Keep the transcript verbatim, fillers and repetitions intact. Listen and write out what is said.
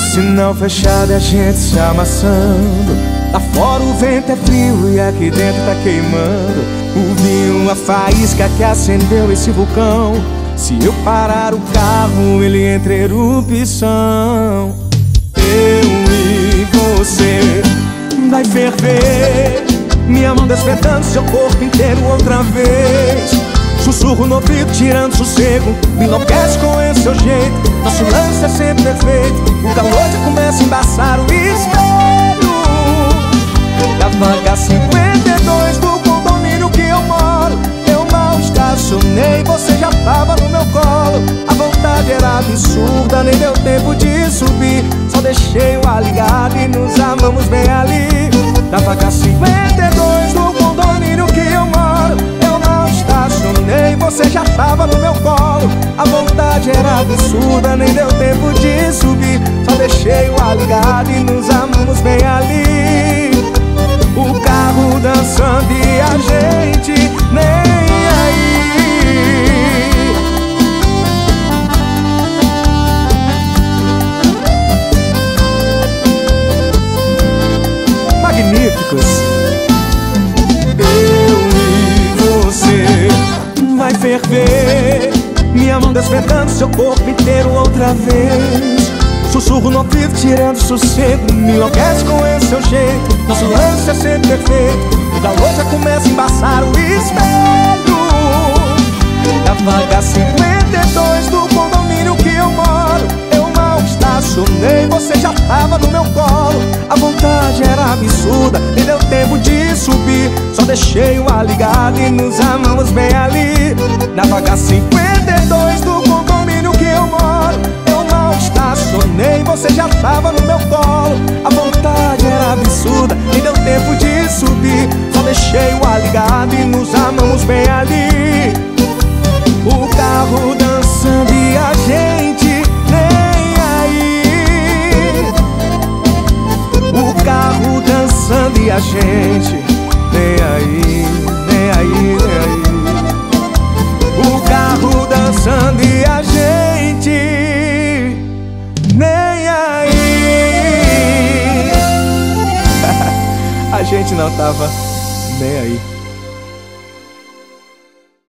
sinal fechado e a gente se amassando. Lá fora o vento é frio e aqui dentro tá queimando. O vinho, a faísca que acendeu esse vulcão. Se eu parar o carro, ele entra em erupção. Eu e você vai ferver, minha mão despertando seu corpo inteiro outra vez. Sussurro no ouvido, tirando sossego, me enlouquece com esse seu jeito. Nosso lance é sempre perfeito, o calor já começa a embaçar o espelho. Da vaga cinquenta e dois do condomínio que eu moro, eu mal estacionei, você já tava no meu colo. A vontade era absurda, nem deu tempo de subir, só deixei o ar ligado e nos amamos bem ali. Da vaga cinquenta e dois do condomínio que eu moro, eu mal estacionei, você já tava no meu colo. A vontade era absurda, nem deu tempo de subir, só deixei o ar ligado e nos amamos bem ali. O carro dançando e a gente nem aí. Magníficos. Eu e você vai ferver, minha mão despertando seu corpo inteiro outra vez. Sussurro no ouvido, tirando sossego, me enlouquece com esse seu jeito. Nosso lance é sempre perfeito, o calor já começa a embaçar o espelho. Da vaga cinquenta e dois do condomínio que eu moro, eu mal estacionei, você já tava no meu colo. A vontade era absurda, nem deu tempo de subir, só deixei o ar ligado e nos amamos bem ali. Na vaga cinquenta e dois do condomínio que eu moro, eu mal estacionei, você já tava no meu colo. A vontade era absurda, nem deu tempo de subir, só deixei o ar ligado e nos amamos bem ali. O carro dançando e a gente nem aí. O carro dançando e a gente nem aí, nem aí, nem aí. O carro dançando e a gente nem aí. A gente não tava nem aí.